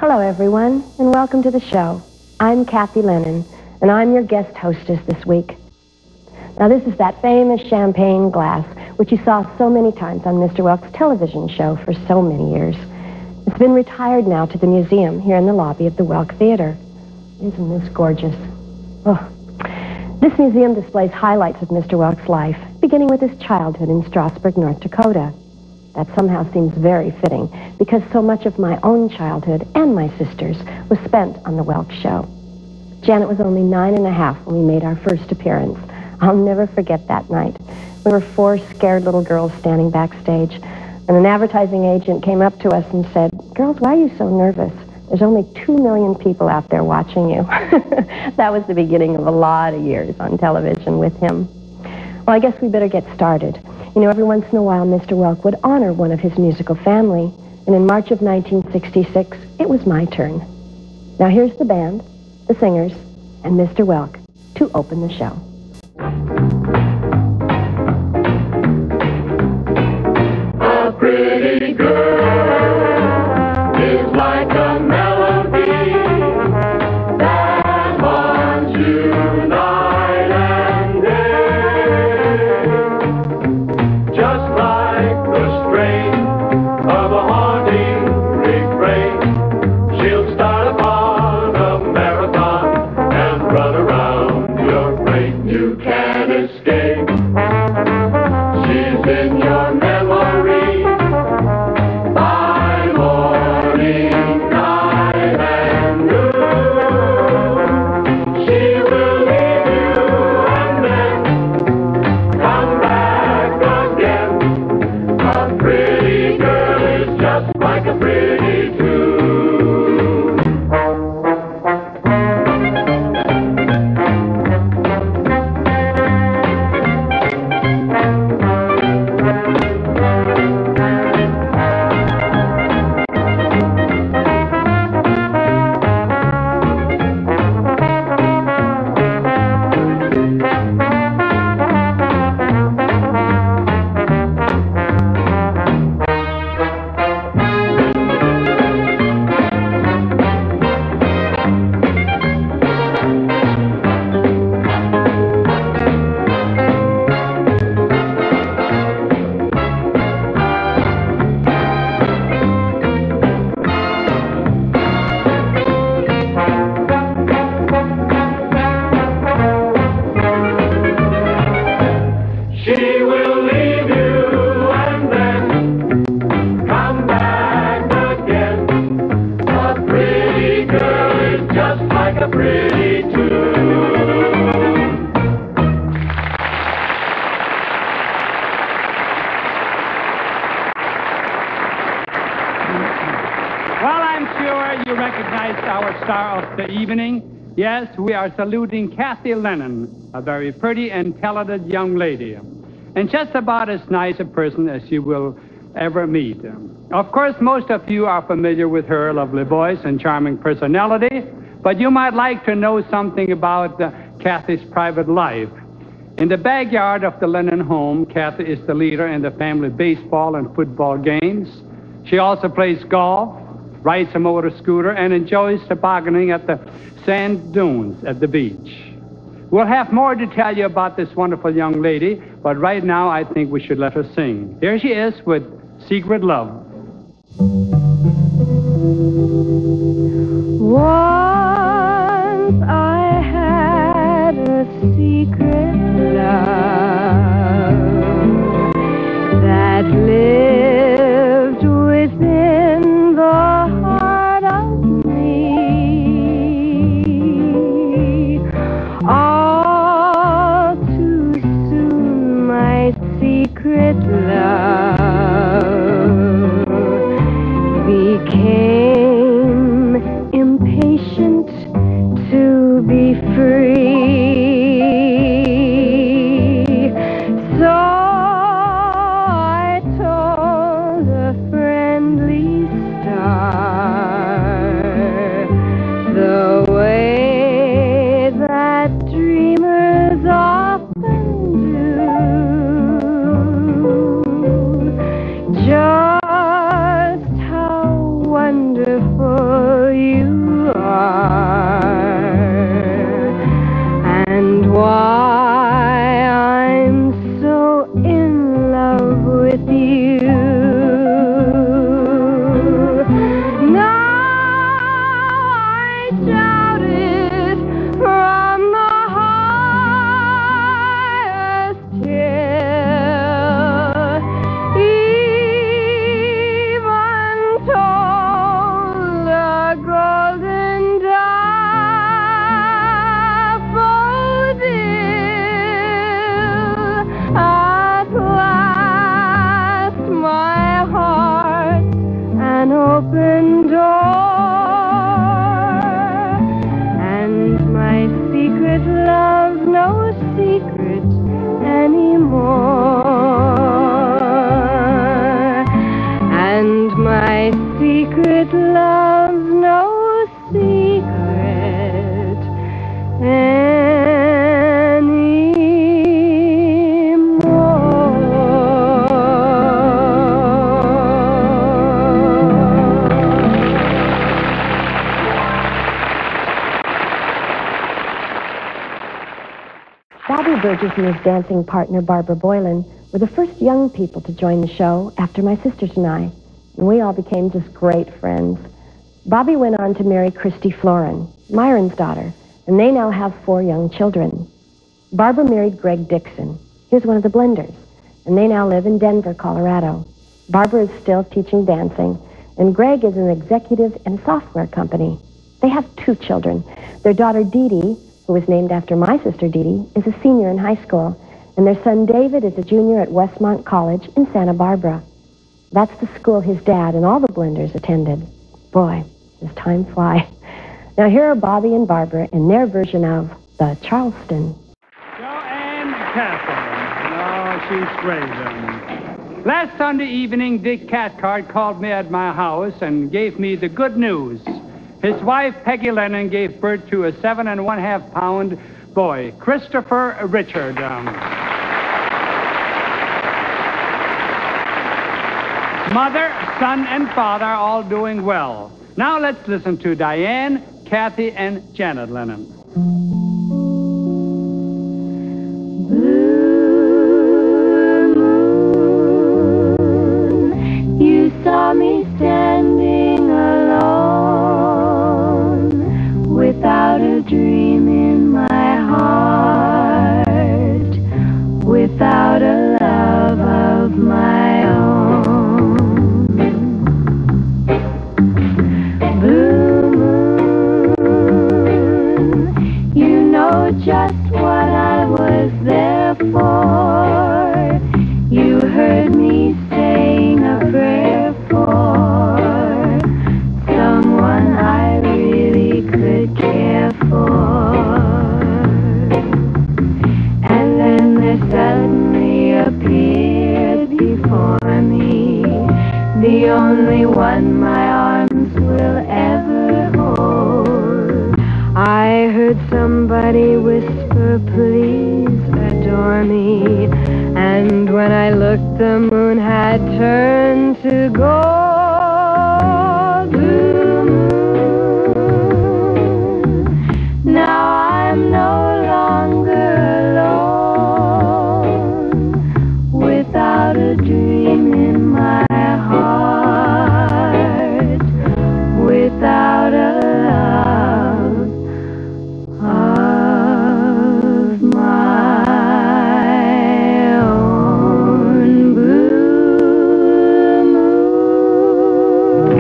Hello, everyone, and welcome to the show. I'm Kathy Lennon, and I'm your guest hostess this week. Now, this is that famous champagne glass, which you saw so many times on Mr. Welk's television show for so many years. It's been retired now to the museum here in the lobby of the Welk Theater. Isn't this gorgeous? Oh. This museum displays highlights of Mr. Welk's life, beginning with his childhood in Strasburg, North Dakota. That somehow seems very fitting, because so much of my own childhood and my sister's was spent on the Welk show. Janet was only 9.5 when we made our first appearance. I'll never forget that night. We were 4 scared little girls standing backstage, and an advertising agent came up to us and said, "Girls, why are you so nervous? There's only 2 million people out there watching you." That was the beginning of a lot of years on television with him. Well, I guess we better get started. You know, every once in a while, Mr. Welk would honor one of his musical family, and in March of 1966, it was my turn. Now here's the band, the singers, and Mr. Welk to open the show. A pretty girl is like a melody that haunts you night and day. Just like the strain of a haunting refrain, she'll start upon a marathon and run around your brain. You can't escape. She's in your memory by morning, night, and noon. She will leave you and then come back again. A pretty girl is just like a pretty tune. Yes, we are saluting Kathy Lennon, a very pretty and talented young lady, and just about as nice a person as you will ever meet. Of course, most of you are familiar with her lovely voice and charming personality, but you might like to know something about Kathy's private life. In the backyard of the Lennon home, Kathy is the leader in the family baseball and football games. She also plays golf, rides a motor scooter, and enjoys tobogganing at the sand dunes at the beach. We'll have more to tell you about this wonderful young lady, but right now I think we should let her sing. Here she is with Secret Love. Once I had a secret love that lived within the heart of me. All too soon my secret love became Burgess and his dancing partner, Barbara Boylan, were the first young people to join the show after my sisters and I, and we all became just great friends. Bobby went on to marry Christy Florin, Myron's daughter, and they now have 4 young children. Barbara married Greg Dixon. Here's one of the Blenders, and they now live in Denver, Colorado. Barbara is still teaching dancing, and Greg is an executive in a software company. They have 2 children. Their daughter, Dee Dee, who was named after my sister Dee Dee, is a senior in high school, and their son David is a junior at Westmont College in Santa Barbara. That's the school his dad and all the Blenders attended. Boy, does time fly. Now here are Bobby and Barbara in their version of the Charleston. Joanne Catherine. Oh, she's great. Last Sunday evening, Dick Cathcart called me at my house and gave me the good news. His wife, Peggy Lennon, gave birth to a 7.5-pound boy, Christopher Richard. Mother, son, and father are all doing well. Now let's listen to Diane, Kathy, and Janet Lennon. You saw me standing alone, without a dream in my heart, without a love of my own. Blue moon, you know just what I was there for. You heard me saying a prayer for someone I really could care for. And then there suddenly appeared before me the only one my arms will ever hold. I heard somebody whisper, please adore me. And when I looked, the moon had turned to gold. Blue moon, now I'm no longer alone, without a dream in my heart, without a love of my own. Blue moon.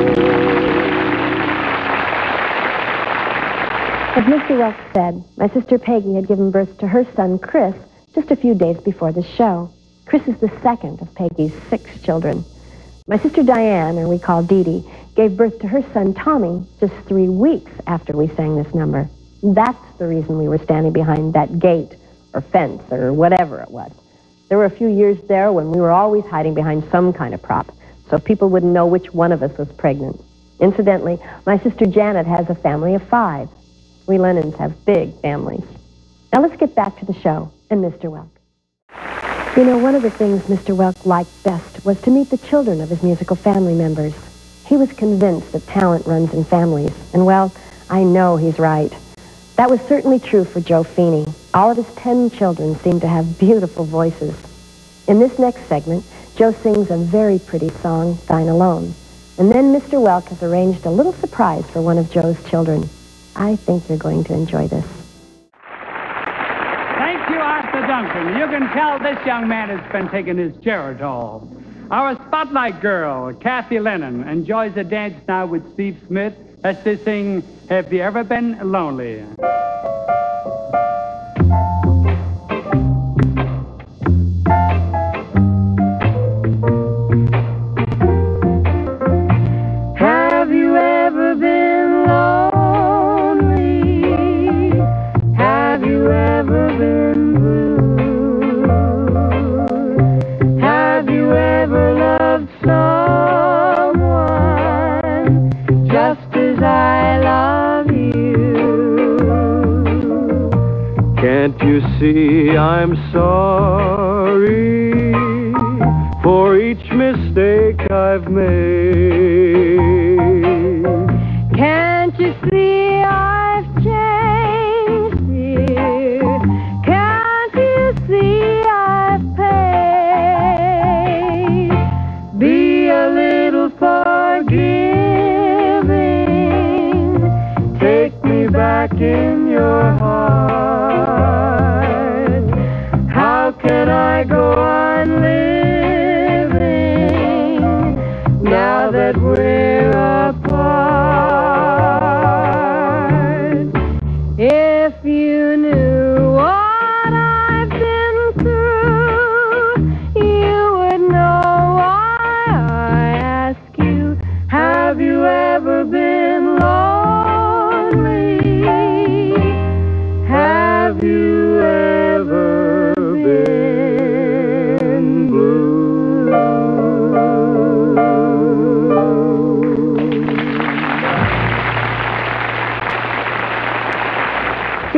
As Mr. Welks said, my sister Peggy had given birth to her son Chris just a few days before the show. Chris is the second of Peggy's 6 children. My sister Diane, or we call Dee Dee, gave birth to her son Tommy just 3 weeks after we sang this number. That's the reason we were standing behind that gate or fence or whatever it was. There were a few years there when we were always hiding behind some kind of prop so people wouldn't know which one of us was pregnant. Incidentally, my sister Janet has a family of 5. We Lennons have big families. Now let's get back to the show and Mr. Welk. You know, one of the things Mr. Welk liked best was to meet the children of his musical family members. He was convinced that talent runs in families, and well, I know he's right. That was certainly true for Joe Feeney. All of his 10 children seemed to have beautiful voices. In this next segment, Joe sings a very pretty song, Thine Alone. And then Mr. Welk has arranged a little surprise for one of Joe's children. I think you're going to enjoy this. Thank you, Arthur Duncan. You can tell this young man has been taking his Geritol. Our spotlight girl, Kathy Lennon, enjoys a dance now with Steve Smith as they sing, Have You Ever Been Lonely? Have you ever been lonely? Have you ever been blue? Have you ever loved someone just as I love you? Can't you see I'm sorry for each mistake I've made? Can't you see I've changed, dear? Can't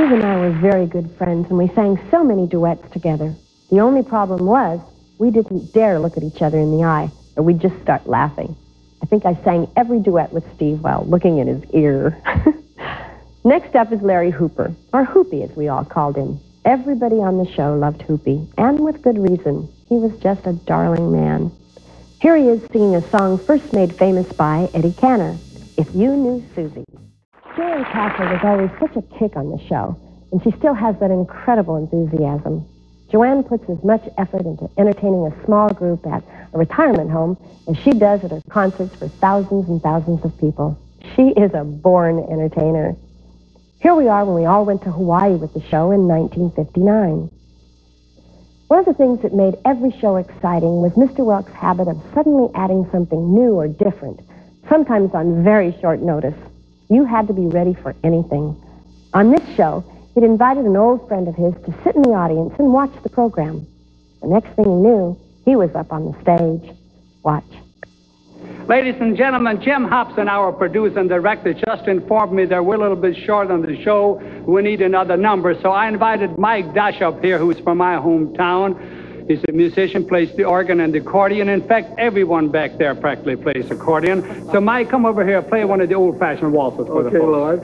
Steve and I were very good friends, and we sang so many duets together. The only problem was we didn't dare look at each other in the eye, or we'd just start laughing. I think I sang every duet with Steve while looking at his ear. Next up is Larry Hooper, or Hoopy as we all called him. Everybody on the show loved Hoopy, and with good reason. He was just a darling man. Here he is singing a song first made famous by Eddie Cantor, If You Knew Susie. Joanne Castle was always such a kick on the show, and she still has that incredible enthusiasm. Joanne puts as much effort into entertaining a small group at a retirement home as she does at her concerts for thousands and thousands of people. She is a born entertainer. Here we are when we all went to Hawaii with the show in 1959. One of the things that made every show exciting was Mr. Welk's habit of suddenly adding something new or different, sometimes on very short notice. You had to be ready for anything. On this show, he'd invited an old friend of his to sit in the audience and watch the program. The next thing he knew, he was up on the stage. Watch. Ladies and gentlemen, Jim Hobson, our producer and director, just informed me that we're a little bit short on the show. We need another number, so I invited Mike Dash up here, who's from my hometown. He's a musician, plays the organ and the accordion. In fact, everyone back there practically plays accordion. So, Mike, come over here, play one of the old-fashioned waltzes for the folks. Lord.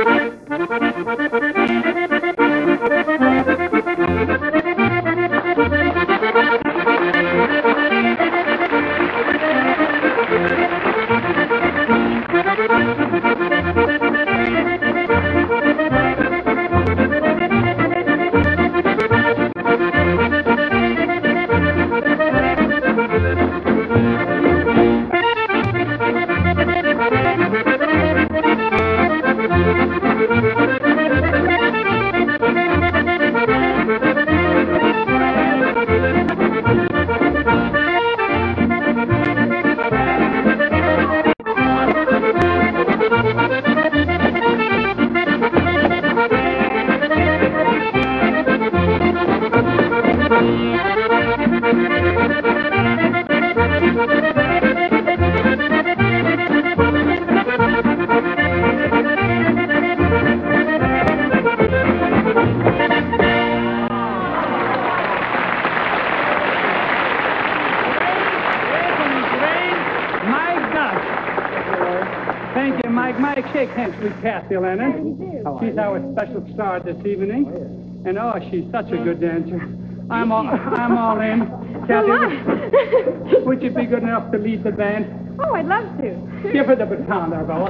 Mike, shake hands with Kathy Lennon. She's our special star this evening. And oh, she's such a good dancer. I'm all in. Kathy, would you be good enough to lead the band? Oh, I'd love to. Give her the baton there, Bella.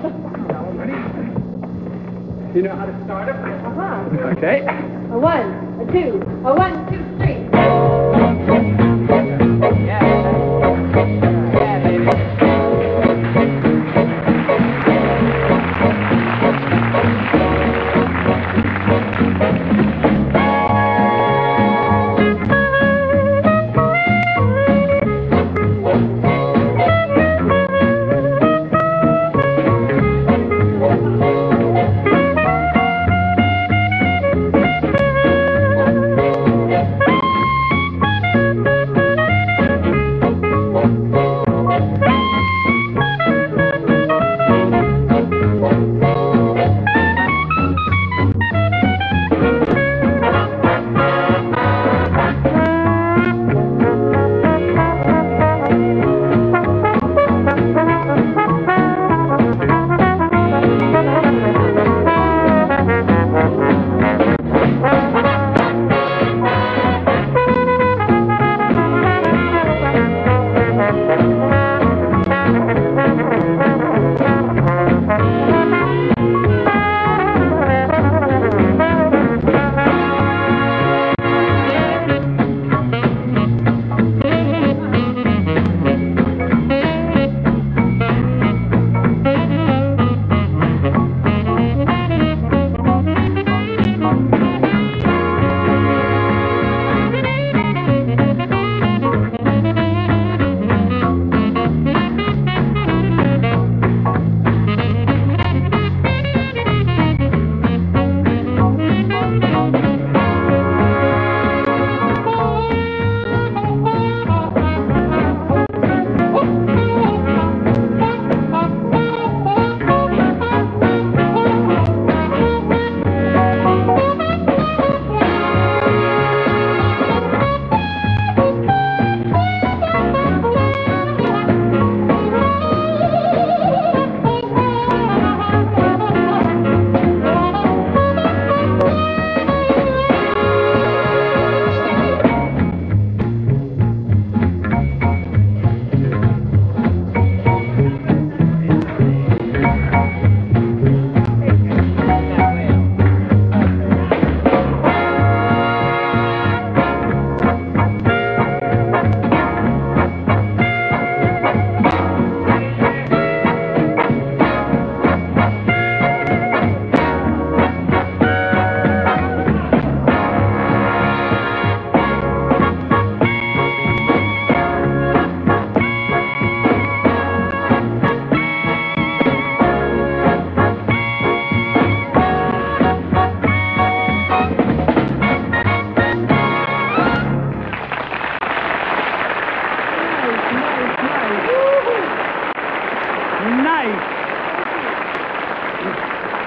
You know how to start it? Uh-huh. Okay. A 1, a 2, a 1, 2, 3. Yeah, baby.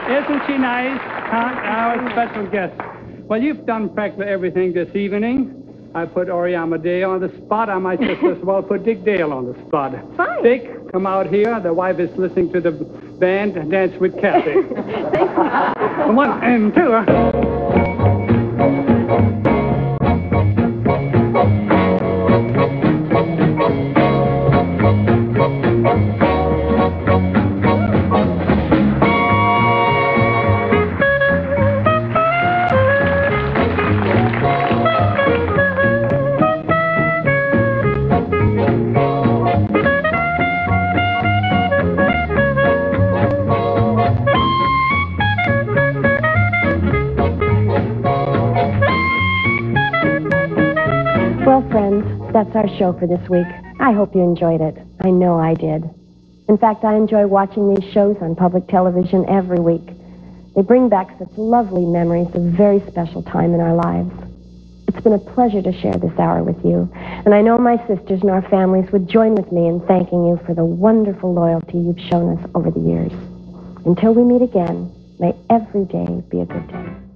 Isn't she nice? Our special guest. Well, you've done practically everything this evening. I put Ori Amadeo on the spot. I might just as well put Dick Dale on the spot. Fine. Dick, come out here. The wife is listening to the band dance with Kathy. One and two. Well, friends, that's our show for this week. I hope you enjoyed it. I know I did. In fact, I enjoy watching these shows on public television every week. They bring back such lovely memories of a very special time in our lives. It's been a pleasure to share this hour with you, and I know my sisters and our families would join with me in thanking you for the wonderful loyalty you've shown us over the years. Until we meet again, may every day be a good day.